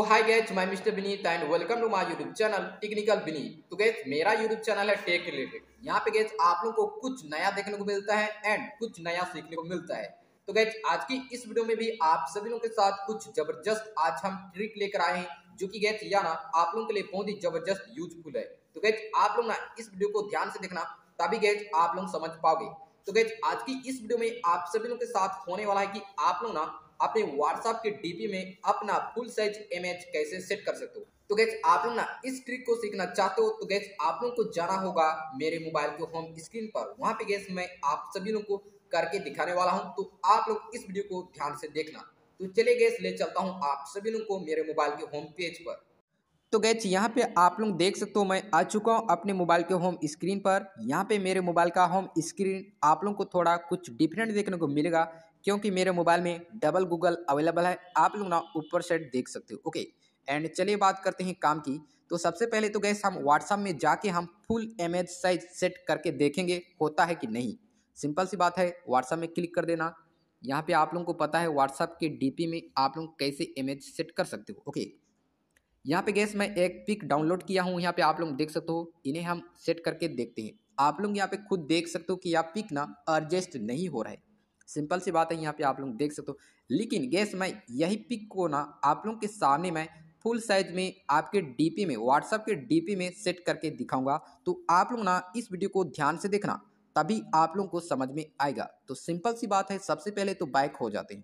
हाय guys, मैं mister Vineet and welcome to my YouTube channel technical Vineet. तो guys, मेरा YouTube channel है टेक रिलेटेड। यहाँ पे गाइस आप लोगों को कुछ नया देखने को मिलता है एंड कुछ नया सीखने को मिलता है। तो गाइस आज की इस वीडियो में भी आप सभी लोगों के साथ कुछ जबरदस्त आज हम ट्रिक लेकर आए हैं, जो कि गाइस या ना आप लोगों के लिए बहुत ही जबरदस्त यूजफुल है। तो गाइस आप लोग ना इस वीडियो को ध्यान से देखना, तभी गाइस आप लोग समझ पाओगे। तो गाइस आज की इस वीडियो में आप सभी लोगों के साथ होने वाला है कि आप लोग ना अपने व्हाट्सएप के डीपी में अपना फुल साइज इमेज कैसे सेट कर सकते हो। तो गाइस आप लोग ना इस ट्रिक को सीखना चाहते हो तो गाइस आप लोगों को जाना होगा मेरे मोबाइल के होम स्क्रीन पर। वहां पे गाइस मैं आप सभी लोगों को करके दिखाने वाला हूं, तो आप लोग इस वीडियो को ध्यान से देखना। तो चलिए गाइस ले चलता हूं आप सभी लोगों को मेरे मोबाइल के होम पेज पर। तो गैस यहाँ पे आप लोग देख सकते हो मैं आ चुका हूँ अपने मोबाइल के होम स्क्रीन पर। यहाँ पे मेरे मोबाइल का होम स्क्रीन आप लोगों को थोड़ा कुछ डिफरेंट देखने को मिलेगा, क्योंकि मेरे मोबाइल में डबल गूगल अवेलेबल है। आप लोग ना ऊपर साइड देख सकते हो। ओके, एंड चलिए बात करते हैं काम की। तो सबसे पहले तो गैस हम व्हाट्सएप में जाके हम फुल इमेज साइज सेट करके देखेंगे होता है कि नहीं। सिंपल सी बात है, व्हाट्सएप में क्लिक कर देना। यहाँ पे आप लोगों को पता है व्हाट्सएप के डीपी में आप लोग कैसे इमेज सेट कर सकते हो। ओके, यहाँ पे गैस मैं एक पिक डाउनलोड किया हूँ, यहाँ पे आप लोग देख सकते हो। इन्हें हम सेट करके देखते हैं। आप लोग यहाँ पे खुद देख सकते हो कि यह पिक ना एडजस्ट नहीं हो रहा है। सिंपल सी बात है, यहाँ पे आप लोग देख सकते हो। लेकिन गैस मैं यही पिक को ना आप लोगों के सामने मैं फुल साइज में आपके डीपी में व्हाट्सएप के डीपी में सेट करके दिखाऊंगा। तो आप लोग ना इस वीडियो को ध्यान से देखना, तभी आप लोगों को समझ में आएगा। तो सिंपल सी बात है, सबसे पहले तो बैक हो जाते हैं।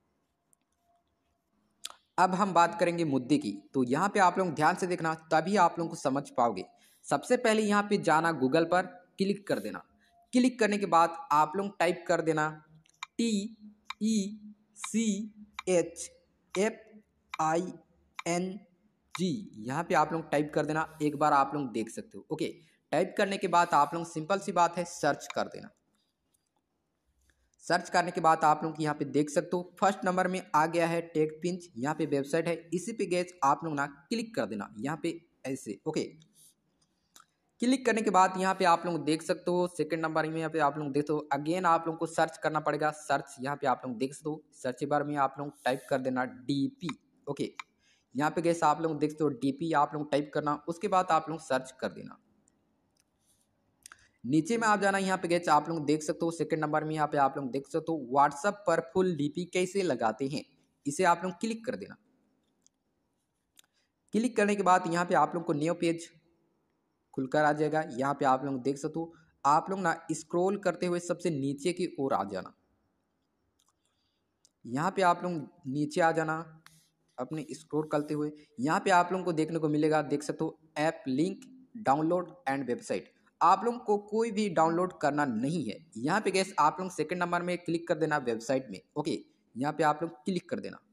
अब हम बात करेंगे मुद्दे की। तो यहाँ पे आप लोग ध्यान से देखना, तभी आप लोगों को समझ पाओगे। सबसे पहले यहाँ पे जाना, गूगल पर क्लिक कर देना। क्लिक करने के बाद आप लोग टाइप कर देना TECHFING। यहाँ पे आप लोग टाइप कर देना। एक बार आप लोग देख सकते हो। ओके, टाइप करने के बाद आप लोग सिंपल सी बात है सर्च कर देना। सर्च करने के बाद आप लोग यहाँ पे देख सकते हो फर्स्ट नंबर में आ गया है टेकपिंच। यहाँ पे वेबसाइट है, इसी पे गैस आप लोग ना क्लिक कर देना यहाँ पे ऐसे। ओके, क्लिक करने के बाद यहाँ पे आप लोग देख सकते हो सेकंड नंबर में यहाँ पे आप लोग देख सकते हो। अगेन आप लोग को सर्च करना पड़ेगा। सर्च यहाँ पे आप लोग देख सकते हो, सर्च बार में आप लोग टाइप कर देना डीपी। ओके, यहाँ पे गैस आप लोग देख सकते हो डीपी आप लोग टाइप करना। उसके बाद आप लोग सर्च कर देना। नीचे में आप जाना, यहाँ पे गैस आप लोग देख सकते हो सेकंड नंबर में यहाँ पे आप लोग देख सकते हो व्हाट्सएप पर फुल डीपी कैसे लगाते हैं। इसे आप लोग क्लिक कर देना। क्लिक करने के बाद यहाँ पे आप लोग को न्यू पेज खुलकर आ जाएगा। यहाँ पे आप लोग देख सकते हो। आप लोग ना स्क्रॉल करते हुए सबसे नीचे की ओर आ जाना। यहाँ पे आप लोग नीचे आ जाना अपने स्क्रॉल करते हुए। यहाँ पे आप लोगों को देखने को मिलेगा, देख सकते हो app link download and website. आप लोगों को कोई भी डाउनलोड करना नहीं है। यहाँ पे गैस आप लोग सेकंड नंबर में क्लिक कर देना वेबसाइट में। ओके, यहाँ पे आप लोग क्लिक कर देना।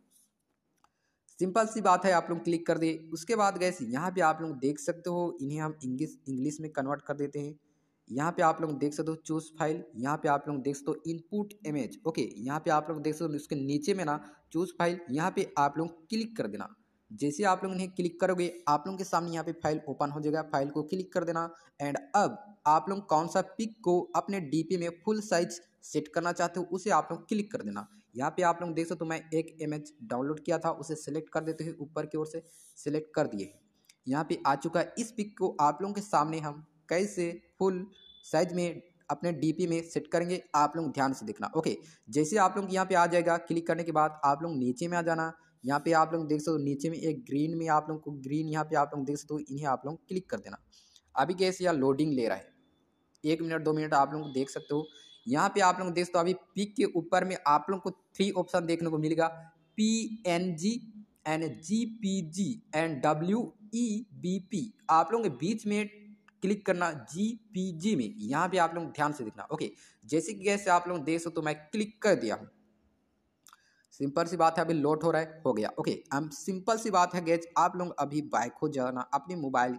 सिंपल सी बात है, आप लोग क्लिक कर दे। उसके बाद गैस यहाँ पे आप लोग देख सकते हो, इन्हें हम इंग्लिश में कन्वर्ट कर देते हैं। यहाँ पे आप लोग देख सकते हो चूज फाइल। यहाँ पे आप लोग देख सकते हो इनपुट इमेज। ओके, यहाँ पे आप लोग देख सकते हो उसके नीचे में ना चूज फाइल, यहाँ पे आप लोग क्लिक कर देना। जैसे आप लोग इन्हें क्लिक करोगे आप लोगों के सामने यहाँ पे फाइल ओपन हो जाएगा। फाइल को क्लिक कर देना। एंड अब आप लोग कौन सा पिक को अपने डीपी में फुल साइज सेट करना चाहते हो उसे आप लोग क्लिक कर देना। यहाँ पे आप लोग देख सकते हो मैं एक इमेज डाउनलोड किया था, उसे सिलेक्ट कर देते हैं। ऊपर की ओर से सिलेक्ट कर दिए, यहाँ पे आ चुका है। इस पिक को आप लोगों के सामने हम कैसे फुल साइज में अपने डीपी में सेट करेंगे, आप लोग ध्यान से देखना। ओके, जैसे आप लोग यहाँ पे आ जाएगा, क्लिक करने के बाद आप लोग नीचे में आ जाना। यहाँ पे आप लोग देख सकते हो नीचे में एक ग्रीन में आप लोग को ग्रीन यहाँ पे आप लोग देख सकते हो, इन्हें आप लोग क्लिक कर देना। अभी कैसे यह लोडिंग ले रहा है, 1 मिनट 2 मिनट आप लोग देख सकते हो। यहाँ पे आप लोग देख सकते हो अभी पिक के ऊपर में आप लोग को 3 ऑप्शन देखने को मिलेगा, PNG and GPG and WEBP। आप लोग बीच में क्लिक करना GPG में। यहाँ पे आप लोग ध्यान से देखना। ओके, जैसे कि कैसे आप लोग देख सकते हो मैं क्लिक कर दिया हूँ। सिंपल सी बात है, अभी लोड हो रहा है, हो गया। ओके, अब सिंपल सी बात है गैस आप लोग अभी बैक हो जाना अपने मोबाइल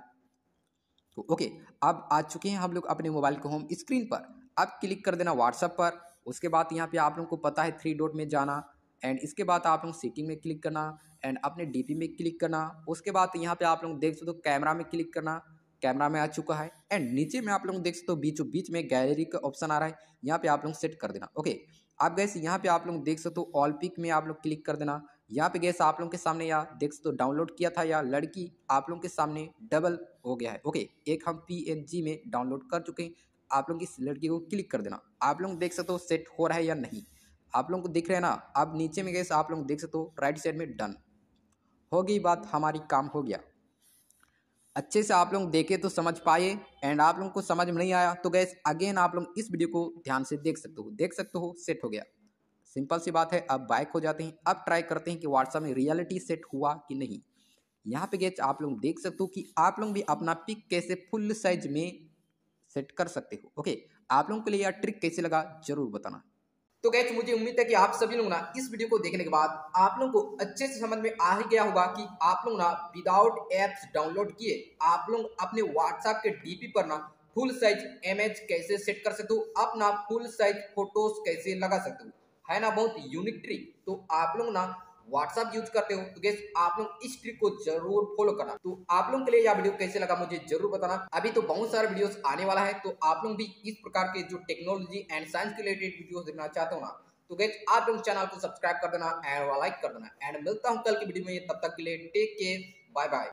तो। ओके, अब आ चुके हैं हम लोग अपने मोबाइल के होम स्क्रीन पर। अब क्लिक कर देना व्हाट्सएप पर। उसके बाद यहाँ पे आप लोगों को पता है 3 डॉट में जाना। एंड इसके बाद आप लोग सेटिंग में क्लिक करना एंड अपने डीपी में क्लिक करना। उसके बाद यहाँ पे आप लोग देख सकते हो कैमरा में क्लिक करना। कैमरा में आ चुका है। एंड नीचे में आप लोग देख सकते हो बीचों बीच में गैलरी का ऑप्शन आ रहा है, यहाँ पे आप लोग सेट कर देना। ओके, अब गैस यहाँ पे आप लोग देख सकते हो ऑल पिक में आप लोग क्लिक कर देना। यहाँ पे गैस आप लोगों के सामने या देख सकते हो डाउनलोड किया था या लड़की आप लोगों के सामने डबल हो गया है। ओके, एक हम PNG में डाउनलोड कर चुके हैं। आप लोग इस लड़की को क्लिक कर देना। आप लोग देख सकते हो सेट हो रहा है या नहीं, आप लोगों को दिख रहा है ना। अब नीचे में गैस आप लोग देख सकते हो राइट साइड में डन हो गई बात, हमारी काम हो गया। अच्छे से आप लोग देखे तो समझ पाए, एंड आप लोगों को समझ में नहीं आया तो गैस अगेन आप लोग इस वीडियो को ध्यान से देख सकते हो सेट हो गया। सिंपल सी बात है। अब बैक हो जाते हैं, अब ट्राई करते हैं कि व्हाट्सएप में रियलिटी सेट हुआ कि नहीं। यहाँ पे गैस आप लोग देख सकते हो कि आप लोग भी अपना पिक कैसे फुल साइज में सेट कर सकते हो। ओके, आप लोगों के लिए यह ट्रिक कैसे लगा जरूर बताना। तो गैस मुझे उम्मीद है कि आप सभी लोग ना इस वीडियो को देखने के बाद आप लोगों को अच्छे से समझ में आ ही गया होगा कि आप लोग ना विदाउट एप्स डाउनलोड किए आप लोग अपने व्हाट्सएप के डीपी पर ना फुल साइज इमेज कैसे सेट कर सकते हो, अपना फुल साइज फोटोज कैसे लगा सकते हो। है ना बहुत यूनिक ट्रिक। तो आप लोग ना व्हाट्सएप यूज करते हो तो गैस आप लोग इस ट्रिक को जरूर फॉलो करना। तो आप लोगों के लिए यह वीडियो कैसे लगा मुझे जरूर बताना। अभी तो बहुत सारे वीडियोस आने वाला है, तो आप लोग भी इस प्रकार के जो टेक्नोलॉजी एंड साइंस के रिलेटेड वीडियोस देखना चाहते हो ना, तो गैस आप लोग चैनल को सब्सक्राइब कर देना एंड लाइक कर देना। एंड मिलता हूं कल की वीडियो में, तब तक के लिए टेक केयर, बाय बाय।